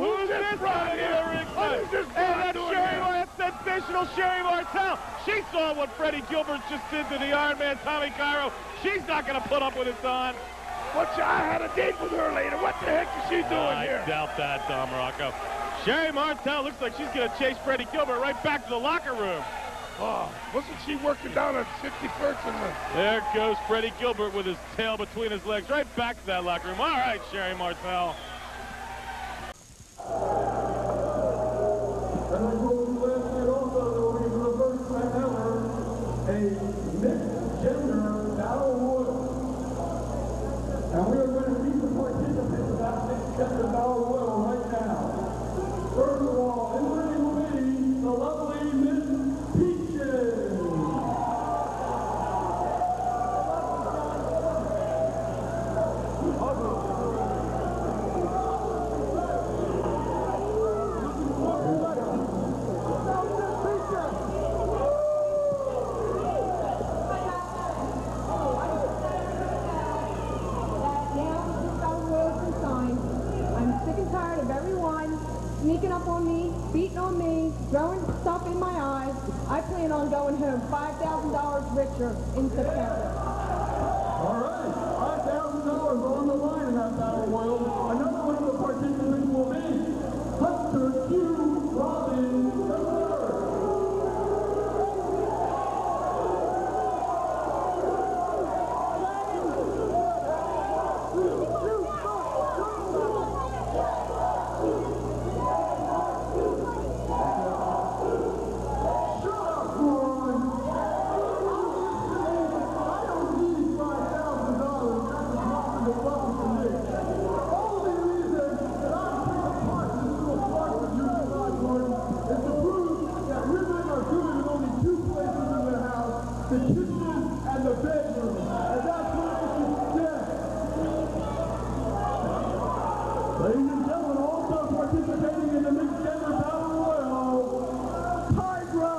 Who's this right here? And that's Sherry, that's sensational Sherry Martel. She saw what Freddie Gilbert just did to the Iron Man Tommy Cairo. She's not going to put up with it, Don. I had a date with her later. What the heck is she doing here? I doubt that, Don Morocco. Sherry Martel looks like she's going to chase Freddie Gilbert right back to the locker room. Oh, wasn't she working down at 51st? There goes Freddie Gilbert with his tail between his legs right back to that locker room. All right, Sherry Martel. And I told you last night also that we reversed right now a mixed gender battle royal. And we are going to meet the participants of that mixed gender battle royal right now. First of all, in the ring will be the lovely Miss Peaches. Sneaking up on me, beating on me, throwing stuff in my eyes. I plan on going home $5,000 richer in September. All right, $5,000 on the line in that battle royal. Another one of the participants will be Hunter Q. Robin III. The kitchen and the bedroom. And that's what this is said. Ladies and gentlemen, also participating in the mixed gender battle royal, Tigra.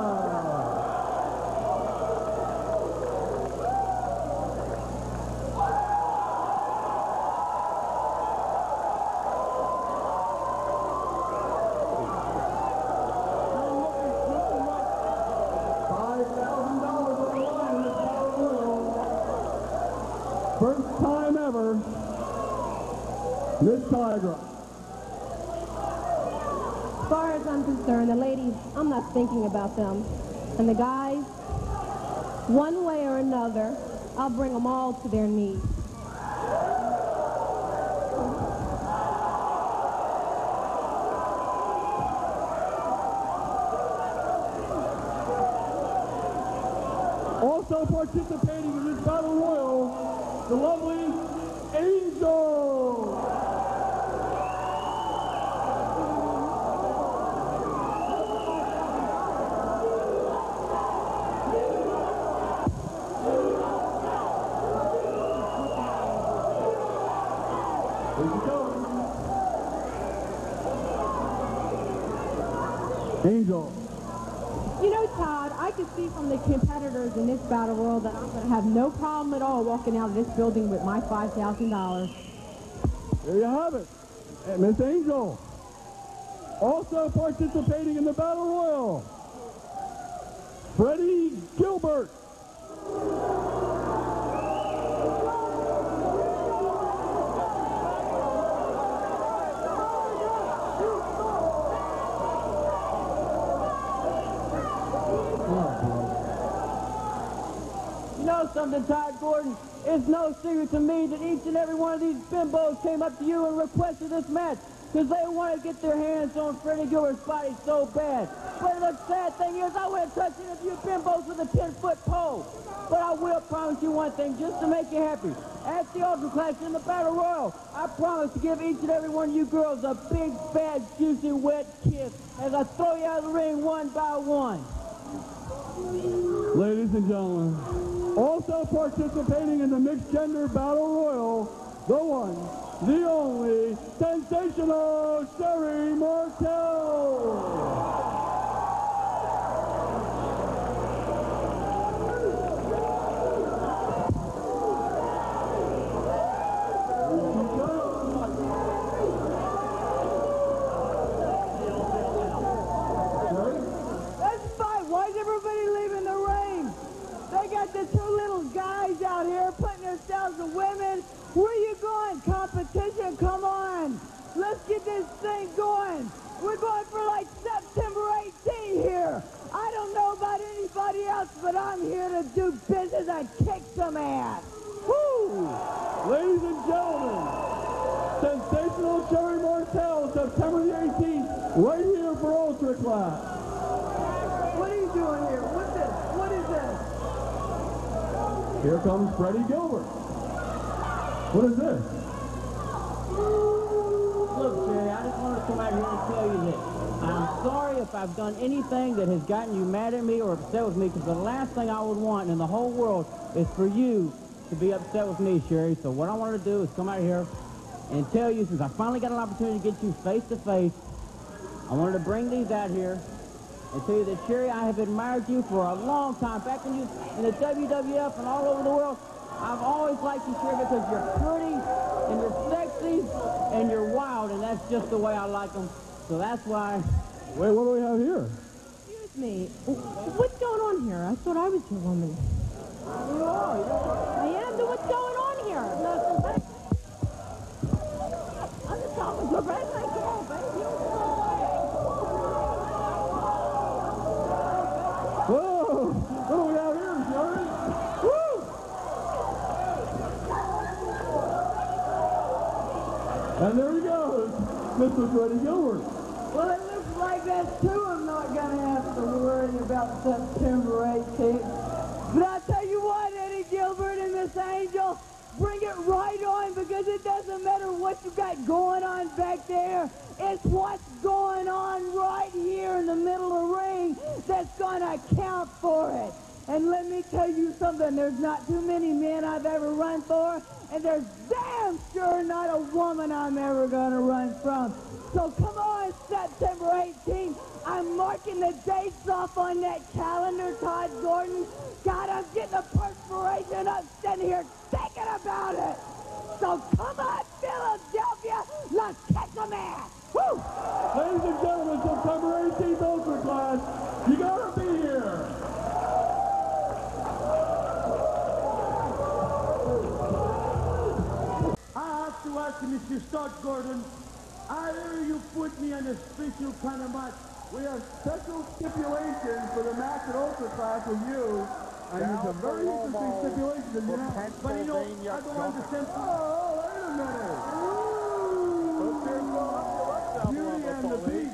First time ever, Miss Tigra. As far as I'm concerned, the ladies, I'm not thinking about them. And the guys, one way or another, I'll bring them all to their knees. Also participating in this battle royal, the lovely Angel. Angel. You know, Todd, I can see from the competitors in this battle royal that I'm going to have no problem at all walking out of this building with my $5,000. There you have it. And Miss Angel. Also participating in the battle royal, Freddie Gilbert. You know something, Todd Gordon? It's no secret to me that each and every one of these bimbos came up to you and requested this match because they want to get their hands on Freddie Gilbert's body so bad. But the sad thing is, I wouldn't touch any of you bimbos with a 10-foot pole. But I will promise you one thing, just to make you happy. At the Ultra Clash in the Battle Royal, I promise to give each and every one of you girls a big, fat, juicy, wet kiss as I throw you out of the ring one by one. Ladies and gentlemen, also participating in the mixed gender battle royal, the one, the only, sensational Sherry Martel. thing going. We're going for like September 18 here. I don't know about anybody else, but I'm here to do business and kick some ass. Woo! Ladies and gentlemen, sensational Sherry Martel, September the 18th, right here for Ultra Class. What are you doing here? What's this? What is this? Here comes Freddie Gilbert. What is this? Look, Jerry, I just wanted to come out here and tell you this. I'm sorry if I've done anything that has gotten you mad at me or upset with me, because the last thing I would want in the whole world is for you to be upset with me, Sherry. So what I wanted to do is come out here and tell you, since I finally got an opportunity to get you face to face, I wanted to bring these out here and tell you that, Sherry, I have admired you for a long time. Back when you in the WWF and all over the world, I've always liked you, Sherry, because you're pretty and you're sexy and you're wild, and that's just the way I like them. So that's why. Wait, what do we have here? Excuse me. What's going on here? I thought I was your woman. You are. I am, but what's going on here? Nothing. I'm just talking to a friend like you, baby. Whoa! What do we have here, Sherry? Woo! And there he goes, Mr. Freddie Gilbert. Well, it looks like that, too. I'm not going to have to worry about September 18th. But I'll tell you what, Eddie Gilbert and Miss Angel, bring it right on, because it doesn't matter what you got going on back there. It's what's going on right here in the middle of the ring that's going to count for it. And let me tell you something, there's not too many men I've ever run for, and there's damn sure not a woman I'm ever going to run from. So come on, September 18th. I'm marking the dates off on that calendar, Todd Gordon. God, I'm getting the perspiration up sitting here thinking about it. So come on, Philadelphia, let's kick some ass. Woo! Ladies and gentlemen, September 18th Ultra Class, you gotta be here. I have to ask you, Mr. Todd Gordon, I hear you put me on a special kind of match. We have special stipulations for the match at Ultra Class with you. And it's a very interesting stipulation that you have. But you know, I don't understand. Oh, wait a minute. Beauty and the Beast.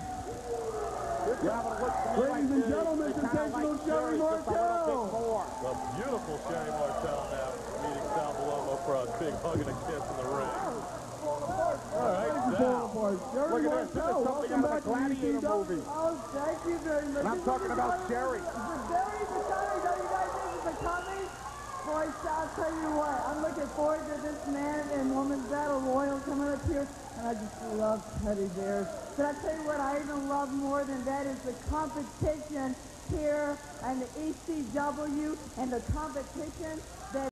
Ladies and gentlemen, sensational Sherry Martel. The beautiful Sherry Martel now meeting Sal Bellomo for a big hug and a kiss in the ring. All right, now, Sherry Martel, welcome back to the ECW. Oh, thank you very much. I'm talking about Sherry. Very exciting. Don't you guys think it's a coming? Boy, I'll tell you what, I'm looking forward to this man and woman's battle royal coming up here, and I just love teddy bears. But I tell you what, I even love more than that is the competition here and the ECW and the competition that